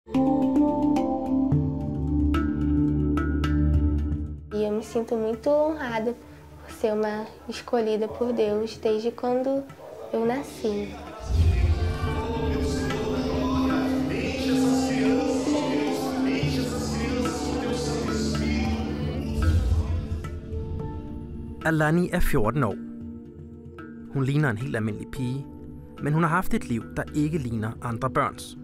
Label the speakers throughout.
Speaker 1: E eu me sinto muito honrada por ser uma escolhida por Deus desde quando eu nasci.
Speaker 2: Alani er 14 år. Hun ligner en helt almindelig pige, men hun har haft et liv, der ikke ligner andre børns.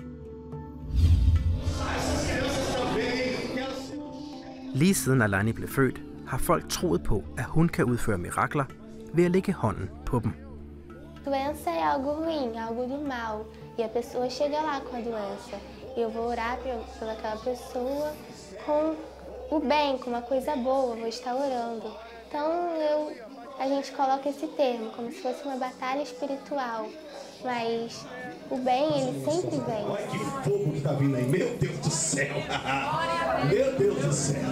Speaker 2: Lige siden Alani blev født, har folk troet på, at hun kan udføre mirakler ved at lægge hånden på dem.
Speaker 1: Doença é algo ruim, algo do mal, e a pessoa chega lá com a doença. E eu vou orar pelaquela pessoa com o bem, com uma coisa boa, vou estar orando. Então a gente coloca esse termo como se fosse uma batalha espiritual, mas o bem ele sempre vem.
Speaker 3: Olha que fogo que está vindo aí, meu Deus do céu! Meu Deus do céu!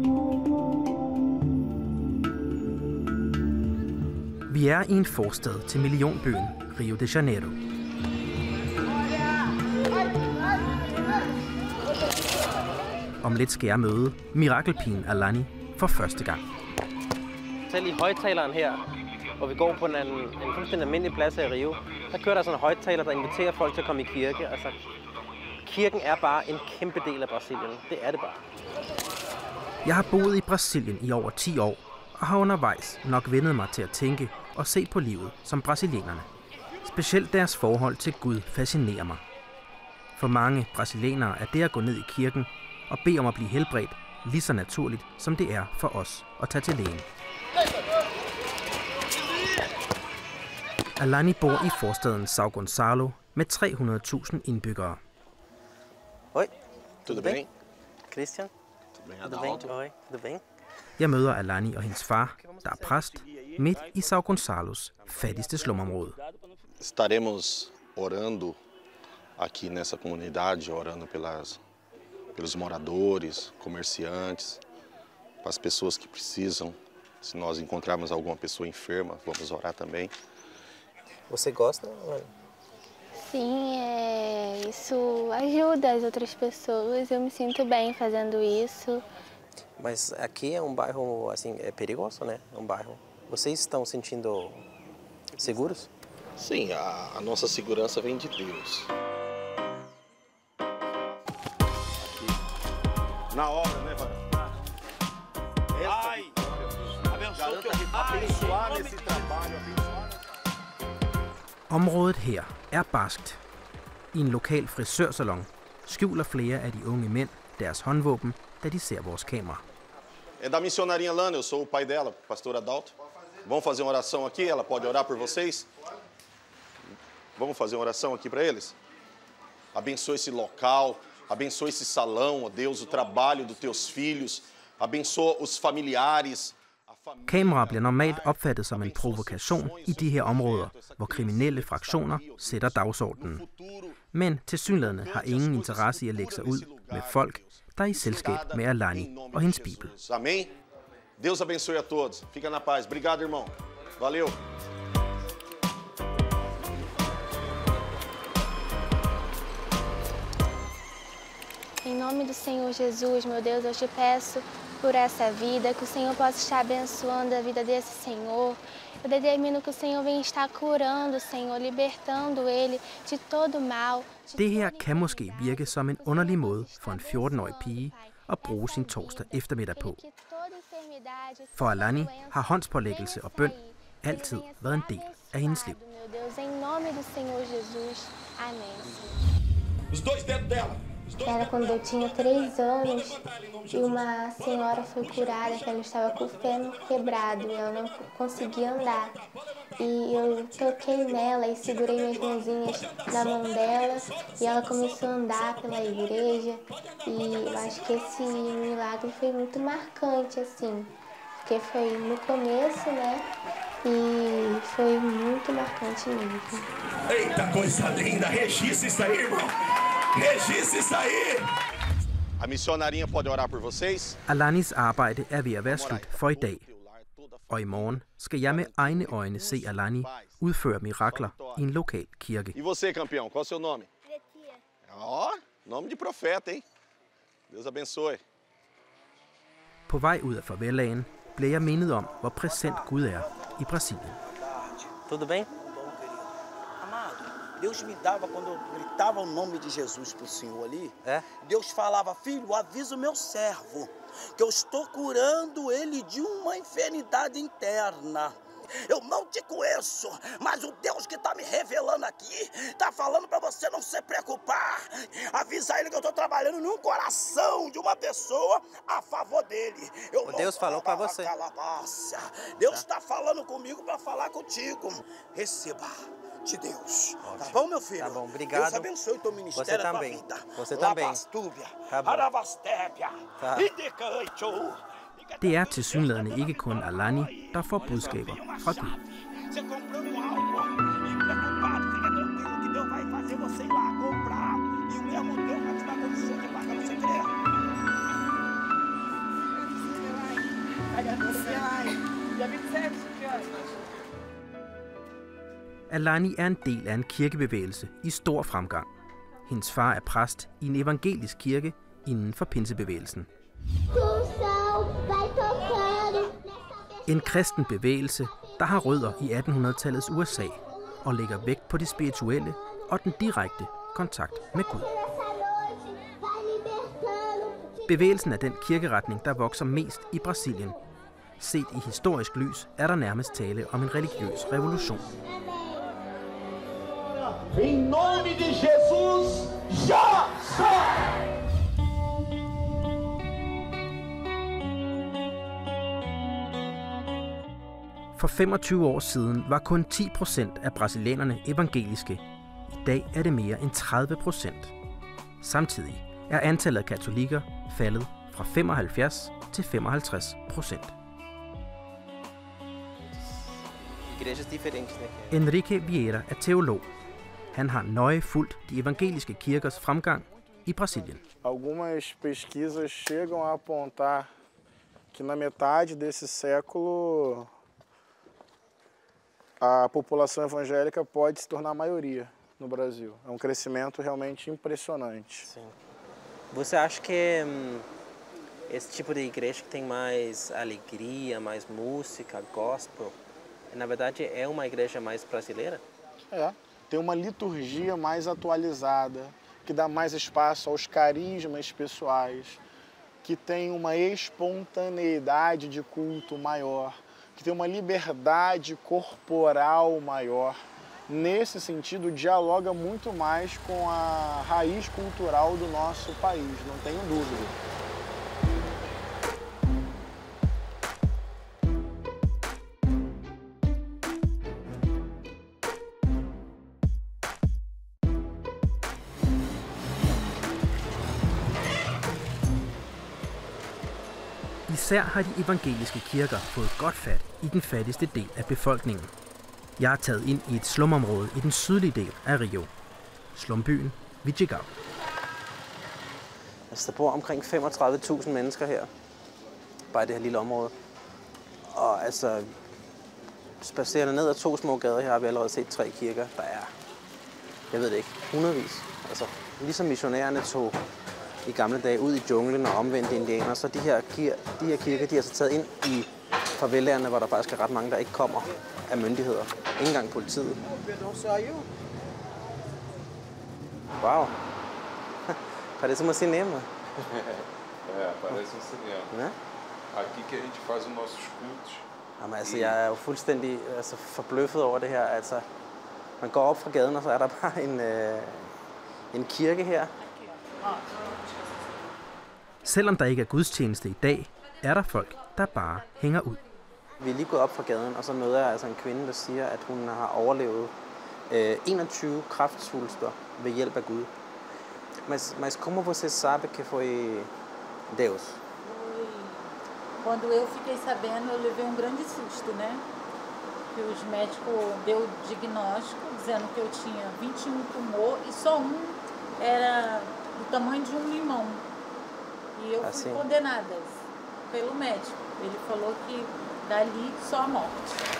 Speaker 2: Vi er i en forstad til millionbyen Rio de Janeiro. Om lidt skal jeg møde mirakelpigen Alani for første gang.
Speaker 4: Selv i højtaleren her, hvor vi går på en fuldstændig almindelig plads i Rio, der kører der sådan en højtaler, der inviterer folk til at komme i kirke. Altså, kirken er bare en kæmpe del af Brasilien. Det er det bare.
Speaker 2: Jeg har boet i Brasilien i over 10 år, og har undervejs nok vendet mig til at tænke og se på livet som brasilianerne. Specielt deres forhold til Gud fascinerer mig. For mange brasilianere er det at gå ned i kirken og bede om at blive helbredt lige så naturligt, som det er for os at tage til lægen. Alani bor i forstaden São Gonçalo med 300.000 indbyggere.
Speaker 4: Oi,
Speaker 5: tudo bem?
Speaker 4: Christian?
Speaker 5: Tudo bem?
Speaker 4: Oi, tudo bem?
Speaker 2: Jeg møder Alani og hendes far, der er præst, midt i São Gonçalos fattigste slumområde.
Speaker 5: Estaremos orando aqui nessa comunidade, orando pelos moradores, comerciantes, para as pessoas que precisam. Se nós encontrarmos alguma pessoa enferma, vamos orar também.
Speaker 4: Você gosta?
Speaker 1: Sim, isso ajuda as outras pessoas. Eu me sinto bem fazendo isso.
Speaker 4: Mas aqui é bairro assim, é perigoso, né? É bairro. Vocês estão sentindo seguros?
Speaker 5: Sim, a nossa segurança vem de Deus.
Speaker 3: Na hora, né, Varão? Ai, abençoar nesse trabalho, abençoar.
Speaker 2: Området her er barskt. I en lokal frisørsalon skjuler flere af de unge mænd deres håndvåben, da de ser vores kamera.
Speaker 5: É da missionarinha Alani, eu sou o pai dela, pastor Adalto. Vamos fazer uma oração aqui, ela pode orar por vocês? Vamos fazer uma oração aqui para eles? Abençoa esse local, abençoa esse salão, ó Deus, o trabalho dos teus filhos, abençoa os familiares.
Speaker 2: Kamera bliver normalt opfattet som en provokation i de her områder, hvor kriminelle fraktioner sætter dagsordenen. Men tilsyneladende har ingen interesse i at lægge sig ud med folk, der er i selskab med Alani og hendes bibel.
Speaker 5: Amém? Deus abençoe a todos. Fica na paz. Obrigado, irmão. Valeu.
Speaker 1: Em nome do Senhor Jesus, meu Deus, eu te peço por essa vida, que o Senhor possa estar abençoando a vida desse Senhor. Eu determino que o Senhor venha estar curando, Senhor, libertando ele de todo mal.
Speaker 2: Det her kan måske virke som en underlig måde for en 14-årig pige at bruge sin torsdag eftermiddag på. For Alani har håndspålæggelse og bøn altid været en del af hendes liv.
Speaker 1: Era quando eu tinha 3 anos e uma senhora foi curada, que ela estava com o fêmur quebrado e ela não conseguia andar. E eu toquei nela e segurei minhas mãozinhas na mão dela e ela começou a andar pela igreja. E eu acho que esse milagre foi muito marcante, assim, porque foi no começo, né? E foi muito marcante mesmo.
Speaker 3: Eita, coisa linda! Registra isso aí, irmão! Registre isso aí!
Speaker 5: A missionarinha pode orar por vocês?
Speaker 2: Alanis arbejde er ved at være slut for i dag. Og i morgen skal jeg med egne øjne se Alani udføre mirakler i en lokal kirke.
Speaker 5: E você, campeão, qual é o seu nome? Ó, Nome de profeta, hein? Deus abençoe.
Speaker 2: På vej ud af favelaen blev jeg mindet om, hvor præsent Gud er i Brasilien.
Speaker 4: Tudo bem?
Speaker 6: Amado, Deus me dava, quando eu gritava o nome de Jesus pro Senhor ali, Deus falava, filho, avisa o meu servo, que eu estou curando ele de uma enfermidade interna. Eu não te conheço, mas o Deus que está me revelando aqui, está falando para você não se preocupar. Avisa ele que eu estou trabalhando no coração de uma pessoa a favor dele.
Speaker 4: O Deus falou para você.
Speaker 6: Deus está falando comigo para falar contigo. Receba de Deus. Ótimo. Tá bom, meu filho?
Speaker 4: Tá bom, obrigado.
Speaker 6: Deus abençoe o teu ministério, a tua vida.
Speaker 4: Você também.
Speaker 6: Lavastúbia,
Speaker 4: Tá bom.
Speaker 6: Aravastébia,
Speaker 4: Tá.
Speaker 6: Idecaichou.
Speaker 2: Det er tilsyneladende ikke kun Alani, der får budskaber fra Gud.
Speaker 6: Você comprando algo e preocupado, fica tranquilo que Deus vai fazer você ir lá comprar e o mesmo Deus vai te dar condição de pagar, você crê?
Speaker 2: Alani er en del af en kirkebevægelse i stor fremgang. Hendes far er præst i en evangelisk kirke inden for pinsebevægelsen. En kristen bevægelse, der har rødder i 1800-tallets USA og lægger vægt på det spirituelle og den direkte kontakt med Gud. Bevægelsen er den kirkeretning, der vokser mest i Brasilien. Set i historisk lys er der nærmest tale om en religiøs revolution.
Speaker 3: Em nome de Jesus, já sai!
Speaker 2: For 25 år siden var kun 10% af brasilianerne evangeliske. I dag er det mere end 30%. Samtidig er antallet af katolikker faldet fra 75 til 55%. Enrique Vieira er teolog. Han har nøje fulgt de evangeliske kirkers fremgang i Brasilien.
Speaker 7: Algumas pesquisas chegam a apontar que na metade desse século a população evangélica pode se tornar a maioria no Brasil. É um crescimento realmente impressionante.
Speaker 4: Sim. Você acha que esse tipo de igreja que tem mais alegria, mais música, gospel, na verdade é uma igreja mais brasileira?
Speaker 7: É, tem uma liturgia mais atualizada, que dá mais espaço aos carismas pessoais, que tem uma espontaneidade de culto maior, que tem uma liberdade corporal maior. Nesse sentido, dialoga muito mais com a raiz cultural do nosso país, não tenho dúvida.
Speaker 2: Især har de evangeliske kirker fået godt fat i den fattigste del af befolkningen. Jeg er taget ind i et slumområde i den sydlige del af Rio. Slumbyen Vidigal.
Speaker 4: Altså, der bor omkring 35.000 mennesker her, bare i det her lille område. Og altså, spacerende ned ad 2 små gader her har vi allerede set 3 kirker. Der er, jeg ved det ikke, hundredvis. Altså, ligesom missionærerne tog i gamle dage ud i junglen og omvendte indianer, så de her kirker, de er så taget ind i favelaerne, hvor der faktisk er ret mange, der ikke kommer af myndigheder. Ikke engang politiet. Wow. Parece uma cinema.
Speaker 8: Parece um cinema.
Speaker 4: Né?
Speaker 8: Aqui que a gente faz os nossos cultos.
Speaker 4: Jamen, altså, jeg er jo fuldstændig forbløffet over det her. Altså, man går op fra gaden, og så er der bare en kirke her.
Speaker 2: Selvom der ikke er gudstjeneste i dag, er der folk, der bare hænger ud.
Speaker 4: Vi er lige gået op fra gaden, og så møder jeg altså en kvinde, der siger, at hun har overlevet 21 kræftsvulster ved hjælp af Gud. Mas como você sabe que foi Deus?
Speaker 9: Quando eu fiquei sabendo, eu levei grande susto, né? Que os médicos deu diagnóstico dizendo que eu tinha 21 tumor e só era do tamanho de limão. E eu fui condenada pelo médico. Ele falou que dali só a morte.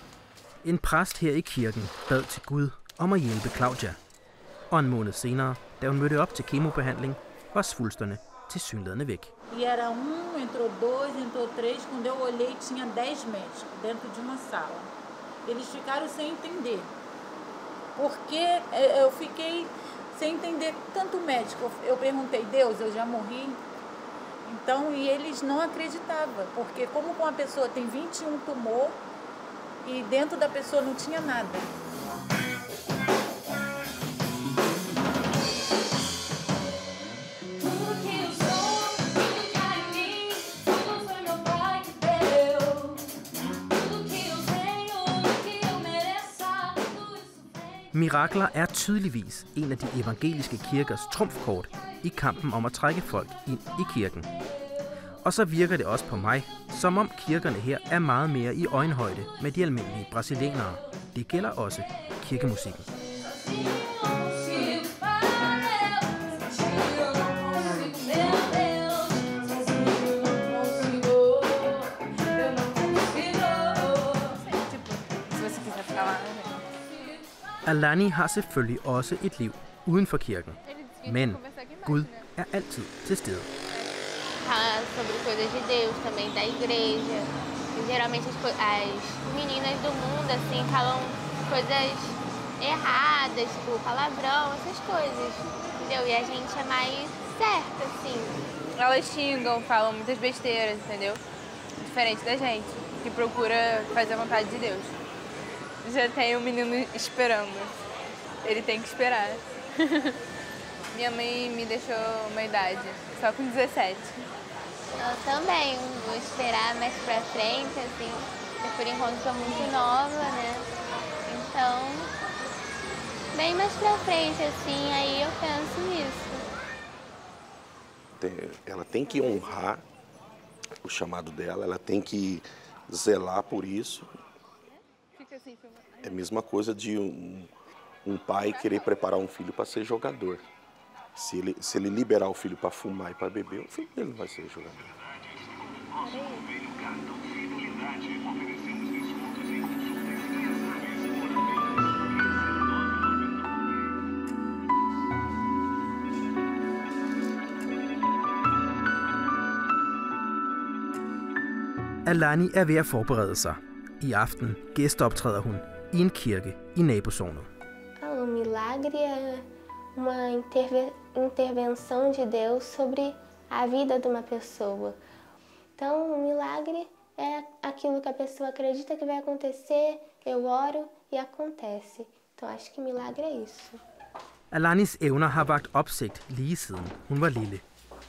Speaker 2: En præst her i kirken bad til Gud om at hjælpe Claudia. Og en måned senere Da hun mødte op til kemobehandling, var svulsterne tilsyneladende væk.
Speaker 9: E era entrou dois, entrou três. Quando eu olhei, tinha 10 médicos dentro de uma sala. Eles ficaram sem entender. Porque eu fiquei sem entender tanto médico. Eu perguntei, Deus, eu já morri? Então, e eles não acreditavam, porque como uma pessoa tem 21 tumor e dentro da pessoa não tinha nada.
Speaker 2: Mirakler er tydeligvis en af de evangeliske kirkers trumfkort i kampen om at trække folk ind i kirken. Og så virker det også på mig, som om kirkerne her er meget mere i øjenhøjde med de almindelige brasilianere. Det gælder også kirkemusikken. Alani har selvfølgelig også et liv uden for kirken, men Gud er altid til stede.
Speaker 1: Fala sobre coisas de Deus também, da igreja. E geralmente as meninas do mundo assim falam coisas erradas, tipo palavrão, essas coisas, entendeu? E a gente é mais certa, assim.
Speaker 10: Elas xingam, falam muitas besteiras, entendeu? Diferente da gente, que procura fazer a vontade de Deus. Já tem um menino esperando. Ele tem que esperar. Minha mãe me deixou uma idade, só com 17.
Speaker 1: Eu também vou esperar mais pra frente, assim. Porque por enquanto sou muito nova, né? Então, bem mais pra frente, assim, aí eu penso nisso.
Speaker 5: Ela tem que honrar o chamado dela, ela tem que zelar por isso. É a mesma coisa de um pai querer preparar um filho para ser jogador. Se ele liberar o filho para fumar e para beber, o filho dele não vai ser jogador.
Speaker 2: Alani er ved at forberede sig. I aften gæsteoptræder hun i en kirke i nabosognet.
Speaker 1: Milagre é uma intervenção de Deus sobre a vida de uma pessoa. Então, o milagre é aquilo que a pessoa acredita que vai acontecer, eu oro e acontece. Então, acho que milagre é isso.
Speaker 2: Alanis evner har vakt opsigt lige siden hun var lille.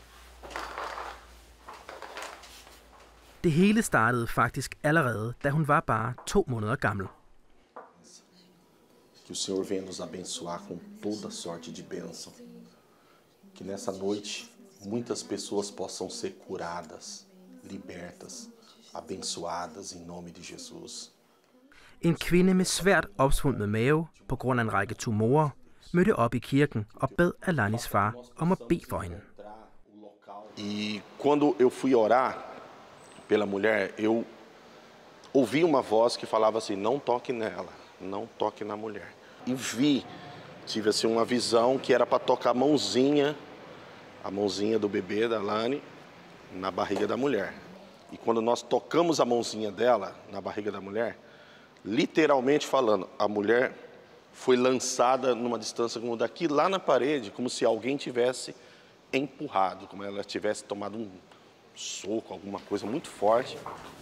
Speaker 2: Det hele startede faktisk allerede, da hun var bare 2 måneder gammel.
Speaker 5: Que o Senhor venha nos abençoar com toda sorte de bênção. Que nessa noite muitas pessoas possam ser curadas, libertas, abençoadas em nome de Jesus.
Speaker 2: En kvinde med svært opsvulmet mave på grund af en række tumorer mødte op i kirken og bad Alanis far om at bede for hende.
Speaker 5: E quando eu fui orar pela mulher, eu ouvi uma voz que falava assim: não toque nela, não toque na mulher. E tive assim uma visão que era para tocar a mãozinha do bebê da Alani na barriga da mulher. E quando nós tocamos a mãozinha dela na barriga da mulher, literalmente falando, a mulher foi lançada numa distância como daqui lá na parede, como se alguém tivesse empurrado, como ela tivesse tomado um soco, alguma coisa muito forte.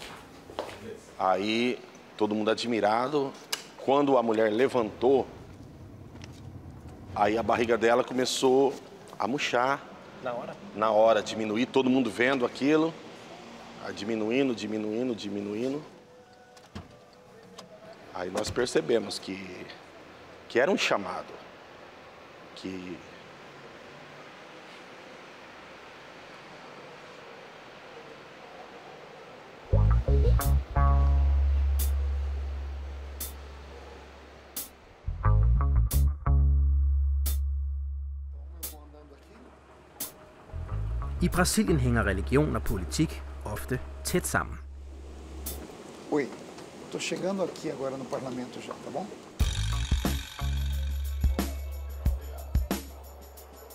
Speaker 5: Aí todo mundo admirado. Quando a mulher levantou, aí a barriga dela começou a murchar. Na hora, diminuir, todo mundo vendo aquilo. Diminuindo. Aí nós percebemos que era um chamado.
Speaker 2: I Brasilien hænger religion og politik ofte tæt sammen.
Speaker 11: Oi, tô chegando aqui agora no parlamento já, tá bom?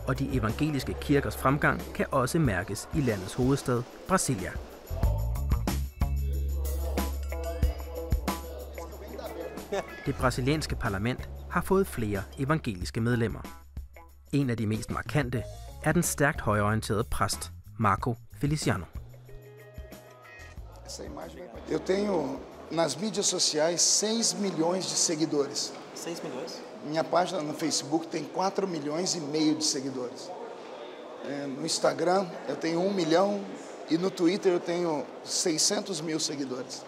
Speaker 2: og de evangeliske kirkers fremgang kan også mærkes i landets hovedstad, Brasilia. Det brasilianske parlament har fået flere evangeliske medlemmer. En af de mest markante er den stærkt højreorienterede præst, Marco Feliciano.
Speaker 11: Eu tenho nas mídias sociais 6 milhões de seguidores.
Speaker 4: 6 milhões?
Speaker 11: Minha página no Facebook tem 4 milhões e meio de seguidores. No Instagram eu tenho 1 milhão e no Twitter eu tenho 600 mil seguidores.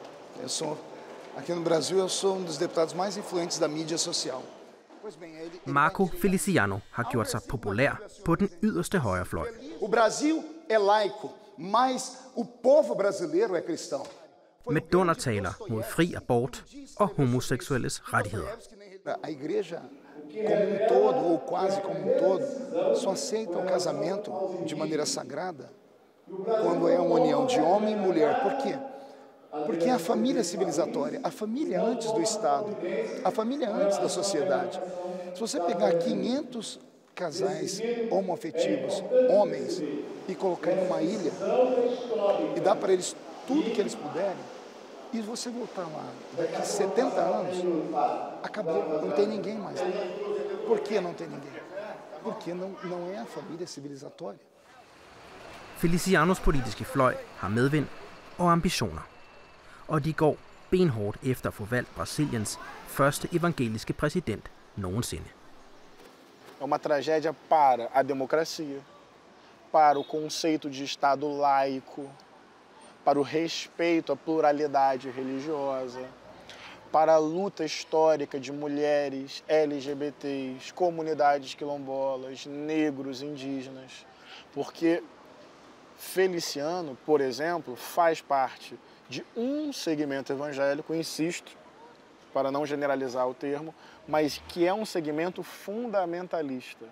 Speaker 11: Aqui no Brasil eu sou dos deputados mais influentes da mídia social.
Speaker 2: Marco Feliciano har gjort sig populær på den yderste højrefløj.
Speaker 11: O Brasil é laico, mas o povo brasileiro é cristão.
Speaker 2: Med dundertaler mod fri abort og homoseksuelles rettigheder.
Speaker 11: A igreja como todo, ou quase como todo, só aceita o casamento de maneira sagrada quando é uma união de homem e mulher. Por quê? Porque a família é civilizatória, a família antes do Estado, a família antes da sociedade. Se você pegar 500 casais homoafetivos, homens, e colocar em uma ilha e dar para eles tudo que eles puderem, e você voltar lá daqui a 70 anos, acabou, não tem ninguém mais. Por que não tem ninguém? Porque não é a família civilizatória.
Speaker 2: Felicianos politiske fløj har medvind og ambitioner. Og de går benhårdt efter at få valgt Brasiliens første evangeliske præsident nogensinde.
Speaker 7: É uma tragédia para a democracia, para o conceito de Estado laico, para o respeito à pluralidade religiosa, para a luta histórica de mulheres, LGBTs, comunidades quilombolas, negros, indígenas. Porque Feliciano, por exemplo, faz parte de segmento evangélico, insisto, para não generalizar o termo, mas que é segmento fundamentalista.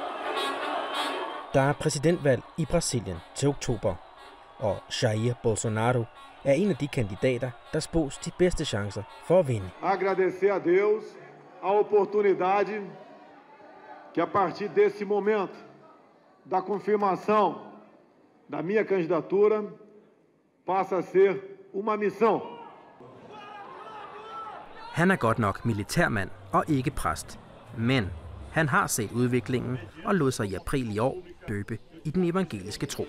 Speaker 2: Der er præsidentvalg i Brasilien til oktober, og Jair Bolsonaro er en af de kandidater, der spås de bedste chancer for at vinde.
Speaker 12: Agradecer a Deus a oportunidade que a partir desse momento da confirmação da minha candidatura passa a ser uma missão.
Speaker 2: Han er godt nok militærmand og ikke præst, men han har set udviklingen og lod sig i april i år døbe i den evangeliske tro.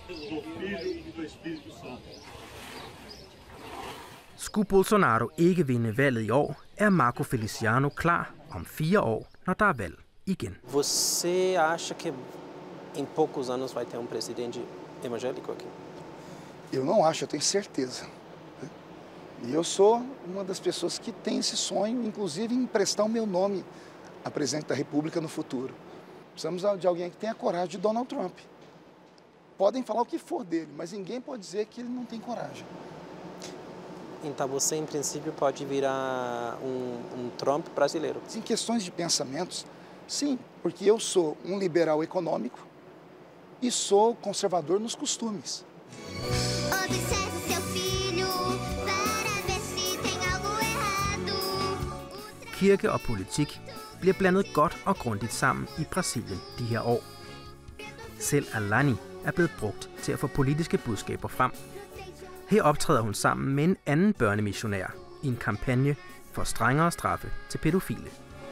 Speaker 2: Skulle Bolsonaro ikke vinde valget i år, er Marco Feliciano klar om 4 år, når der er valg igen.
Speaker 4: Você acha que em poucos anos vai ter presidente evangélico aqui?
Speaker 11: Eu não acho, eu tenho certeza. E eu sou uma das pessoas que tem esse sonho, inclusive em emprestar o meu nome a presidente da República no futuro. Precisamos de alguém que tenha coragem de Donald Trump. Podem falar o que for dele, mas ninguém pode dizer que ele não tem coragem.
Speaker 4: Então você, em princípio, pode virar Trump brasileiro?
Speaker 11: Em questões de pensamentos, sim, porque eu sou liberal econômico e sou conservador nos costumes.
Speaker 13: Observe seu filho para ver se tem algo errado.
Speaker 2: Kirke og politik bliver blandet godt og grundigt sammen i Brasilien de her år. Selv Alani er blevet brugt til at få politiske budskaber frem. Her optræder hun sammen med en anden børnemissionær i en kampagne for strengere straffe til pædofile.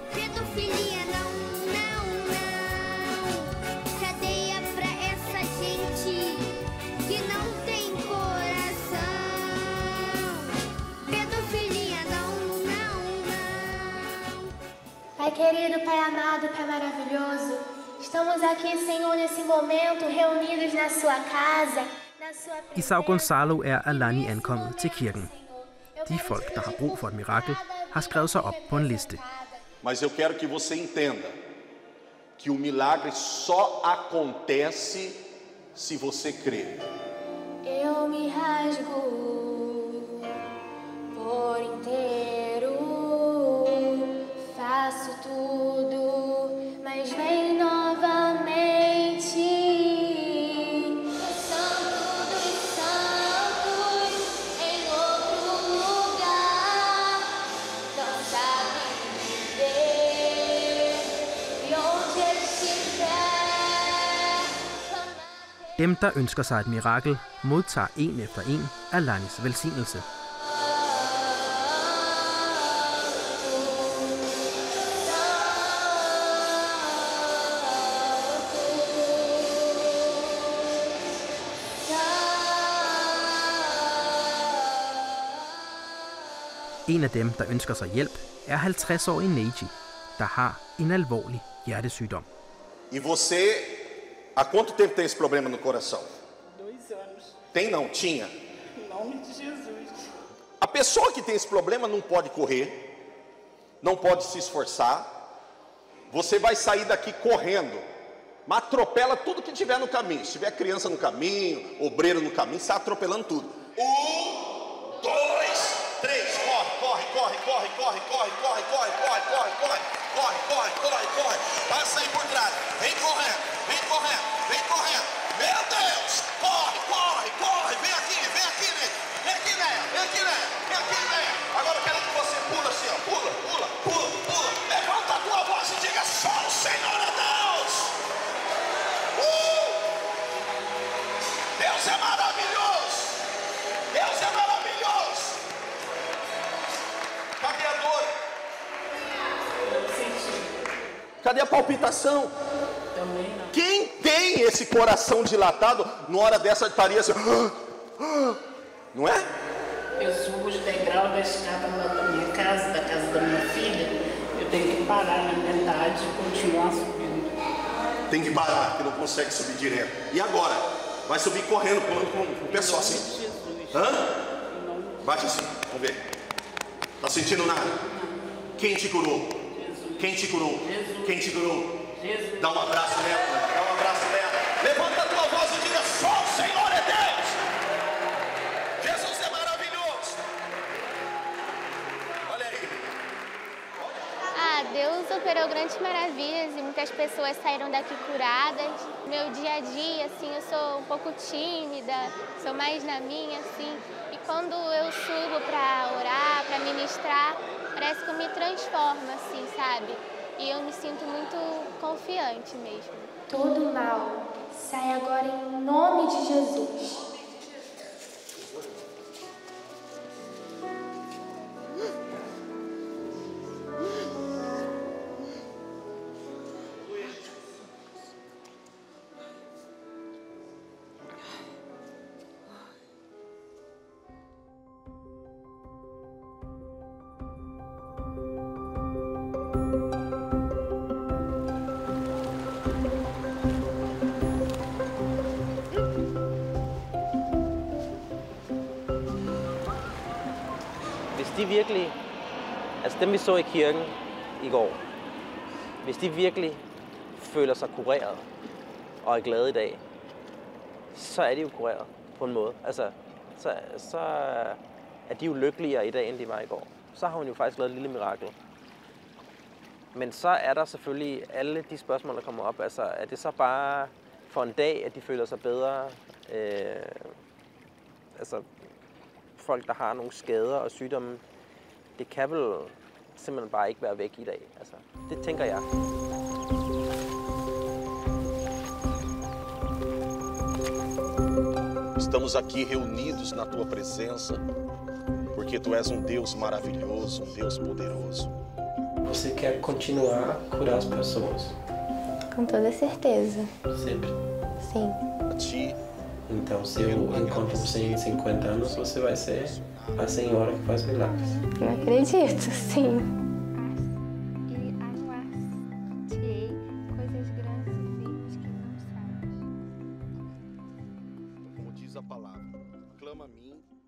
Speaker 1: Pai querido, Pai amado, Pai maravilhoso, estamos aqui, Senhor, nesse momento, reunidos na sua casa.
Speaker 2: I São Gonçalo er Alani ankommet til kirken. De folk, der har brug for et mirakel, har skrevet sig op på en liste.
Speaker 5: Mas eu quero que você entenda que o milagre só acontece se você crê.
Speaker 1: Eu me rasgo por inteiro, faço tudo, mas vem novamente. Santo dos santos em outro lugar, não sabe viver e onde estiver.
Speaker 2: Dem, der ønsker sig et mirakel, modtager en efter en Alanis velsignelse. En af dem, der ønsker sig hjælp, er 50-årige Neji, der har en alvorlig hjertesygdom.
Speaker 5: E você, há quanto tempo tem esse problema no coração?
Speaker 14: 2 anos.
Speaker 5: Tem não? Tinha?
Speaker 14: Em nome de Jesus.
Speaker 5: A pessoa que tem esse problema não pode correr, não pode se esforçar. Você vai sair daqui correndo, mas atropela tudo que tiver no caminho. Se tiver criança no caminho, obreiro no caminho, sai atropelando tudo. 1, 2, 3, corre, corre, corre, corre, corre, corre, corre, corre, corre, corre, corre, corre, corre, corre, passa aí por trás, vem correndo, vem correndo, vem correndo, meu Deus, corre, corre, corre, vem aqui, Né? Vem aqui, Né? Vem aqui, Né? Vem aqui, Né? Agora eu quero que você pula assim, ó, pula, pula, pula, pula, levanta a tua voz e diga, só o Senhor é Deus. Deus é maravilhoso, Deus é maravilhoso. Cadê a dor? Cadê a palpitação?
Speaker 14: Também não.
Speaker 5: Quem tem esse coração dilatado, numa hora dessa estaria assim, não é?
Speaker 14: Eu subo os degraus da escada da minha casa, da casa da minha filha, eu tenho que parar na metade e continuar subindo.
Speaker 5: Tem que parar, que não consegue subir direto. E agora? Vai subir correndo, pulando com o pessoal assim. Hã? Bate assim, vamos ver. Tá sentindo nada? Quem te curou? Quem te curou? Quem te curou? Dá um abraço nela, dá um abraço nela. Levanta a tua voz e diga, só o Senhor é Deus. Jesus é maravilhoso. Olha aí.
Speaker 1: Deus operou grandes maravilhas e muitas pessoas saíram daqui curadas. Meu dia a dia, assim, eu sou um pouco tímida, sou mais na minha, assim. E quando eu subo para orar, para ministrar, parece que eu me transformo, assim, sabe? E eu me sinto muito confiante mesmo.
Speaker 15: Todo mal sai agora em nome de Jesus.
Speaker 4: De virkelig, altså dem vi så i kirken i går, hvis de virkelig føler sig kureret og er glade i dag, så er de jo kureret på en måde. Altså, så er de jo lykkeligere i dag, end de var i går. Så har hun jo faktisk lavet et lille mirakel. Men så er der selvfølgelig alle de spørgsmål, der kommer op. Altså, er det så bare for en dag, at de føler sig bedre? Altså, folk, der har nogle skader og sygdomme, det kan vel simpelthen bare ikke være væk i dag. Altså, det tænker jeg.
Speaker 5: Estamos aqui reunidos na tua presença, porque tu és Deus maravilhoso, Deus poderoso.
Speaker 16: Você quer continuar a curar as pessoas?
Speaker 1: Com toda certeza.
Speaker 16: Sempre?
Speaker 1: Sim.
Speaker 5: A ti.
Speaker 16: Então, se eu encontro você em 50 anos, você vai ser a senhora que faz milagres.
Speaker 1: Eu acredito, sim.
Speaker 5: Como diz a palavra, clama a mim